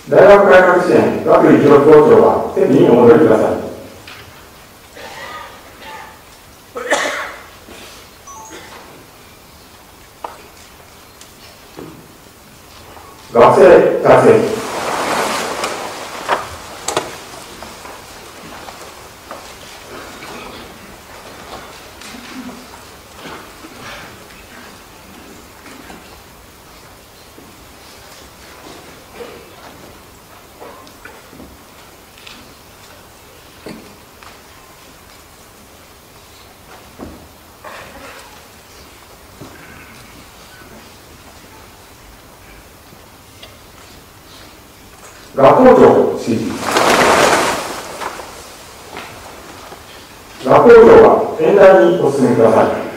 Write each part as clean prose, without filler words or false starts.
大学改革支援学位教育校長は席にお戻りください。学生着席。学校長指示。学校長は演台にお進みください。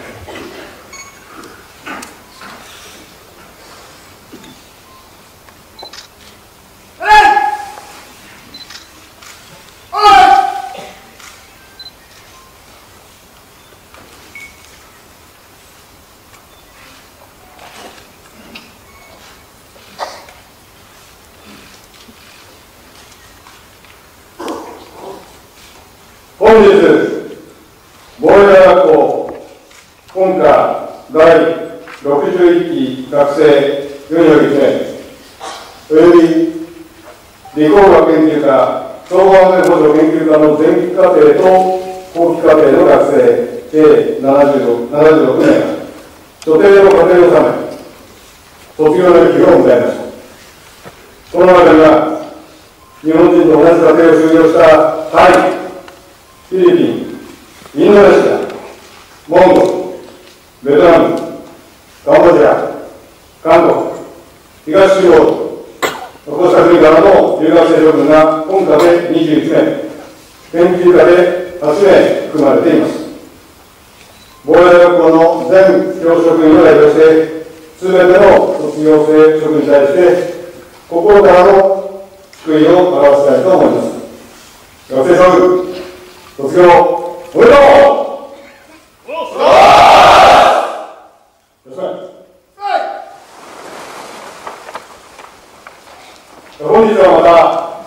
本日、防衛大学校本科第61期学生4よりおよび理工学研究科総合安全保障研究科の前期課程と後期課程の学生計76名が所定の課程のため卒業の日を迎えました。この中には日本人と同じ課程を修了したタイ、フィリピン、インドネシア、モンゴル、ベトナム、カンボジア、韓国、東中央、こうした国からの留学生諸君が本科で21名、研究科で8名含まれています。防衛大学校の全教職員を代表して、すべての卒業生諸君に対して、心からの祝意を表したいと思います。学生諸君、卒業おめでとう。本日はまた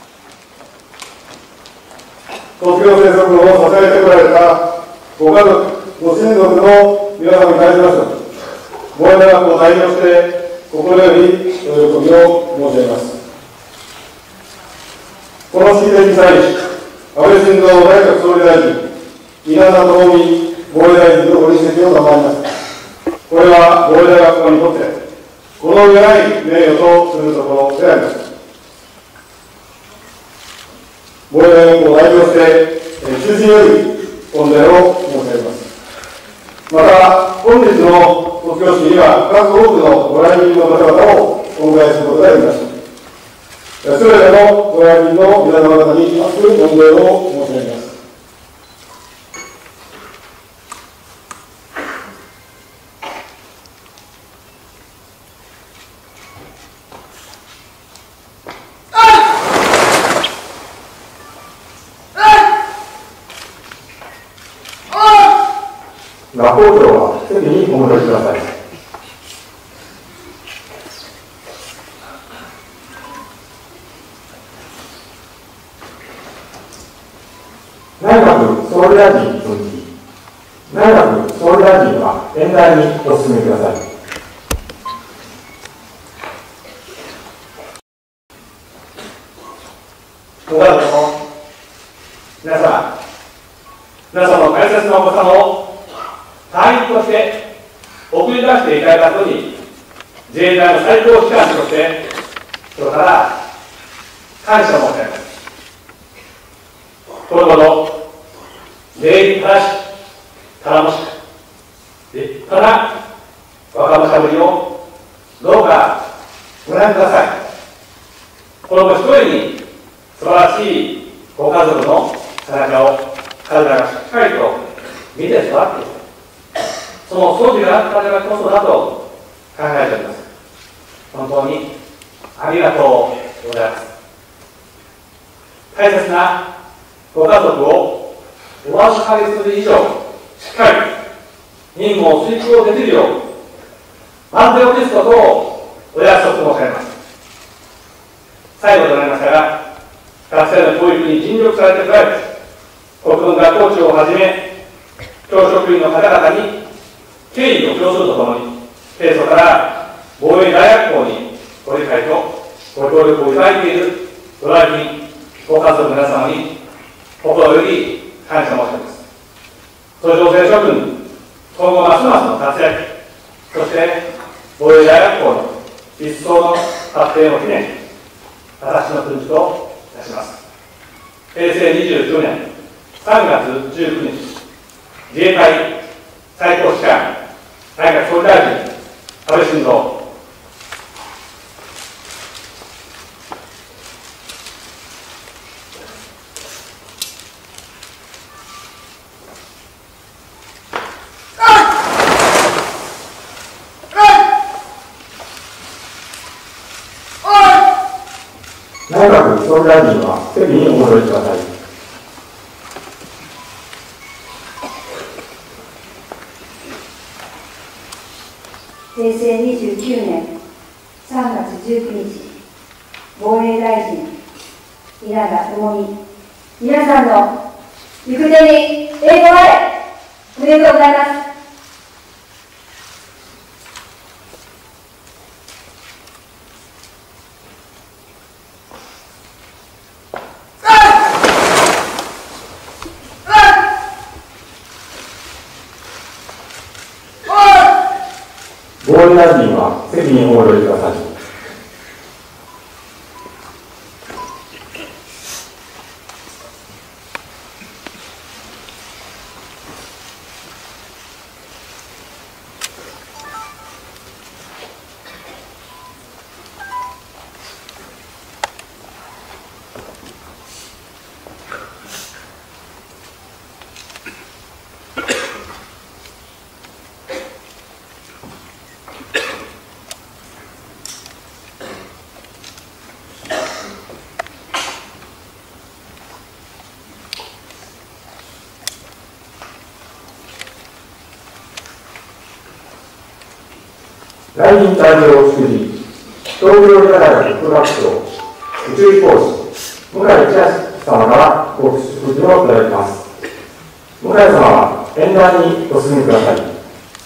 卒業生諸君を支えてこられたご家族、ご親族の皆様に対しまして防衛大学を代表して心よりお喜びを申し上げます。この式典に際し安倍晋三内閣総理大臣、稲田朋美防衛大臣のご臨席を賜ります。これは防衛大学校にとって、この上ない名誉とするところであります。防衛大学校を代表して、衷心より御礼を申し上げます。また、本日の卒業式には、数多くのご来賓の方々をお迎えすることができました。すべてのご来賓の皆様方に厚く御礼を申し上げます。学校長は席にお戻りください。内閣総理大臣に続き、内閣総理大臣は演台にお進みください。 ご家族の皆様の大切なお子様を隊員として送り出していただいたことに、自衛隊の最高機関として心から感謝を申し上げます。このほど礼儀正しく頼もしく立派な若武者ぶりをどうかご覧ください。この子一人に素晴らしいご家族の背中を彼らがしっかりと見て育っている、その素地があったからこそだと考えております。本当にありがとうございます。大切なご家族をお預かりする以上、しっかり任務を遂行できるよう万全を期すことをお約束申し上げます。 最後となりましたが、学生の教育に尽力されておられ、国文学校長をはじめ、教職員の方々に敬意を表するとともに、平素から防衛大学校にご理解とご協力をいただいているご来賓、ご家族の皆様に心より感謝申し上げます。途上生諸君、今後ますますの活躍、そして防衛大学校の一層の発展を記念、私の訓示といたします。平成29年3月19日、自衛隊最高指揮官、内閣総理大臣、安倍晋三。 内閣総理大臣は席にお戻りください。 平成29年3月19日、防衛大臣、稲田朋美、皆さんの行く手に栄光あれ。おめでとうございます。 防衛大臣は席にお戻りください。来賓代表を祝辞、東京医科大学副学長、宇宙飛行士、向井千秋様からご祝辞をいただきます。向井様は演壇にご進みください。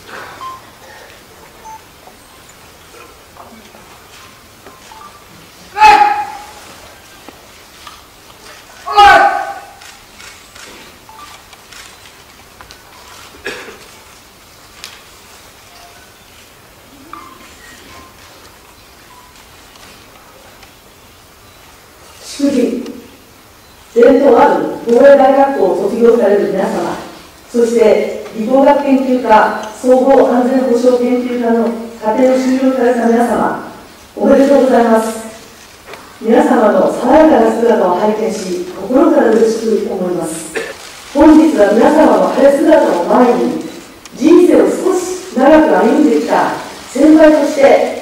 祝辞、伝統ある防衛大学校を卒業される皆様、そして理工学研究科総合安全保障研究科の課程を修了された皆様、おめでとうございます。皆様の爽やかな姿を拝見し、心から嬉しく思います。本日は皆様の晴れ姿を前に、人生を少し長く歩んできた先輩として、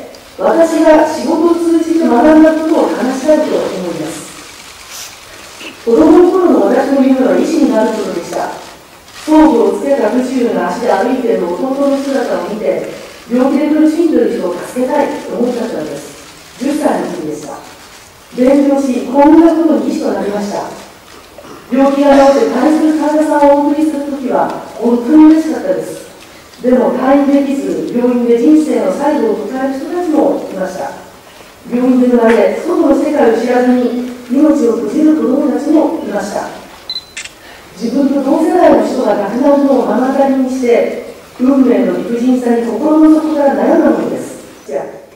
私が仕事を通じて学んだことを話したいと思います。子供の頃の私の夢は医師になることでした。装具をつけた不自由な足で歩いている弟の姿を見て、病気で苦しんでいる人を助けたいと思ったからです。10歳の時でした。勉強し、こんなことに医師となりました。病気が治って対する患者さんをお送りするときは、本当に嬉しかったです。でも退院できず、病院で人生の最後を迎える人たちもいました。病院で生まれ、外の世界を知らずに命を閉じる子どもたちもいました。自分と同世代の人が亡くなるのを目の当たりにして、運命の理不尽さに心の底から悩んだのです。じゃあ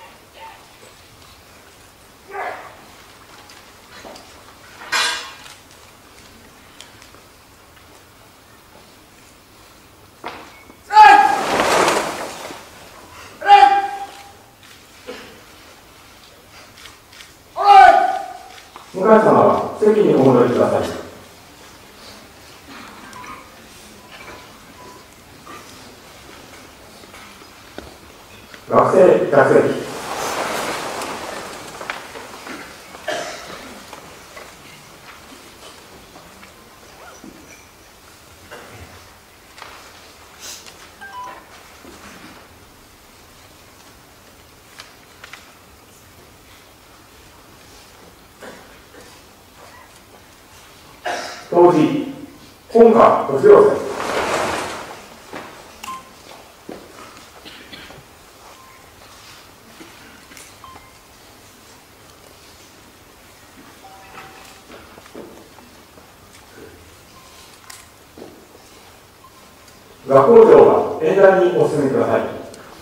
向井様は席にお戻りください。学生着席。 教授本間俊郎先生。学校長が演壇にお進みください。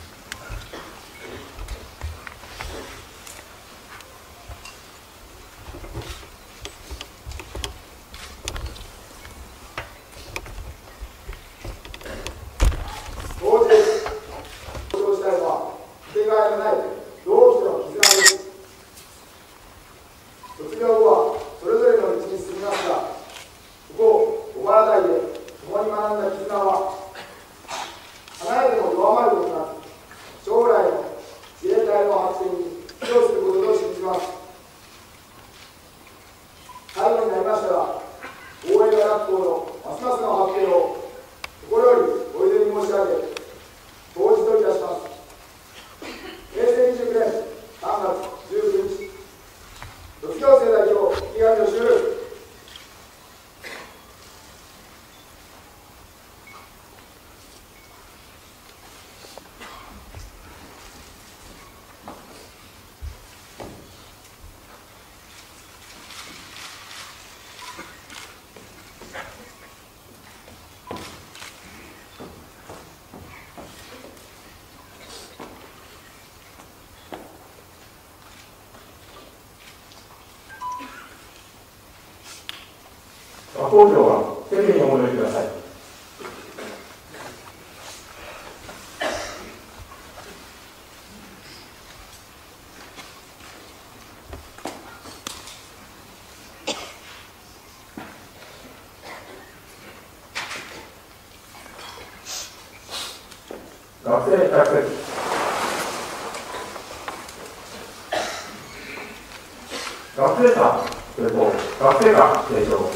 学校長は席にお戻りください。学生着席。学生さん、それと学生が提唱。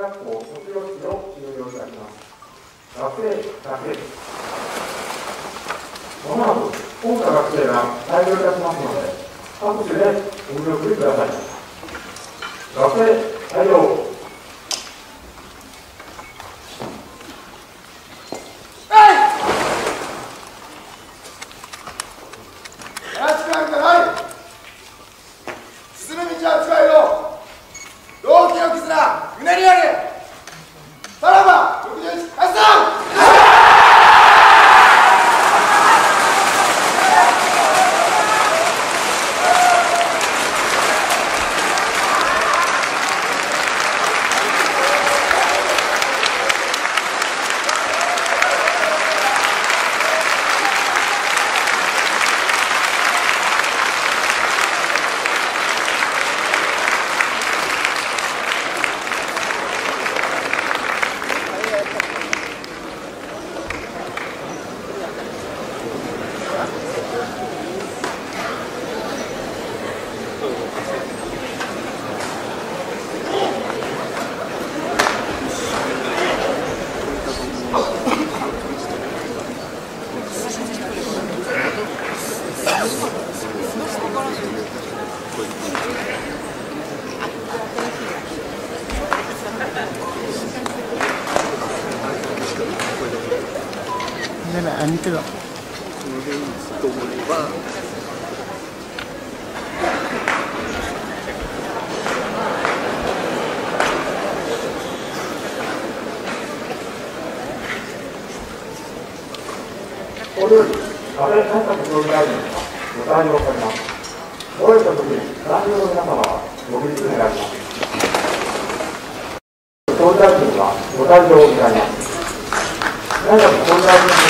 学校卒業式を終了いたします。学生だけです。まもなく本科学生が退場いたしますので、拍手でお見送りください。学生退場。 似てる。 これより安倍内閣総理大臣がご対応されます。お会いしたときに官僚の皆様はご起立願います。総理大臣はご対応を願います。内閣総理大臣の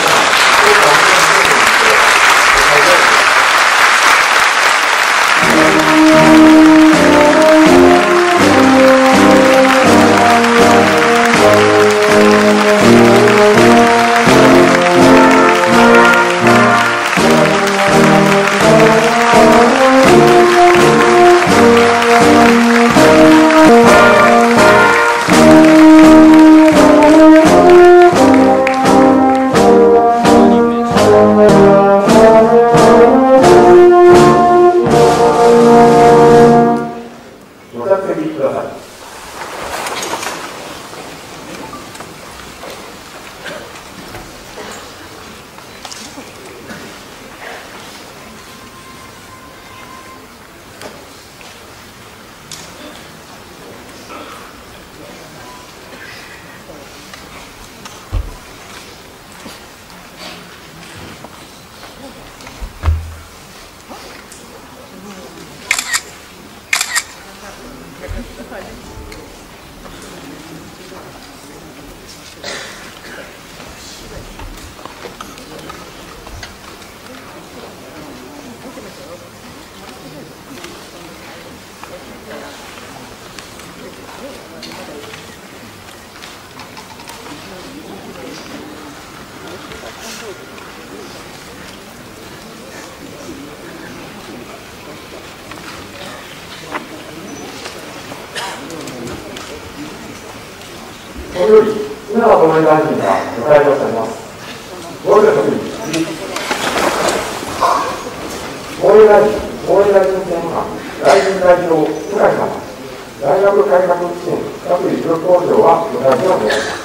これより稲葉朋美大臣がご対応されます。ご挨拶のときに防衛大臣政務官大臣代表菅井様、大学改革支援各位部工場はご対応をお願いします。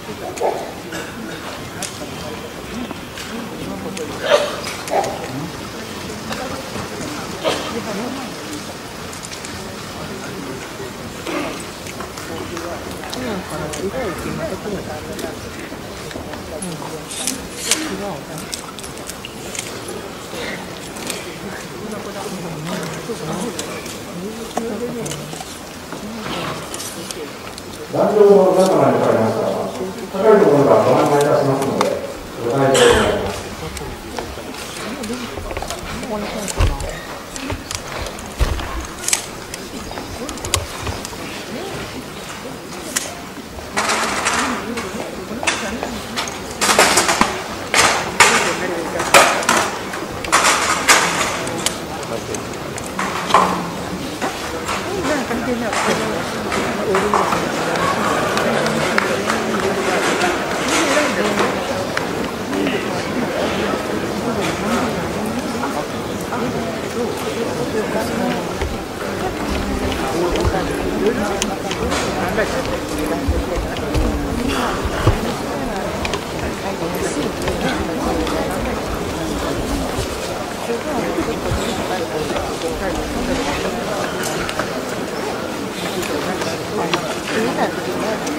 壇上の皆様におかれましては、高いところからご案内いたしますので、ご退場願います。 Ini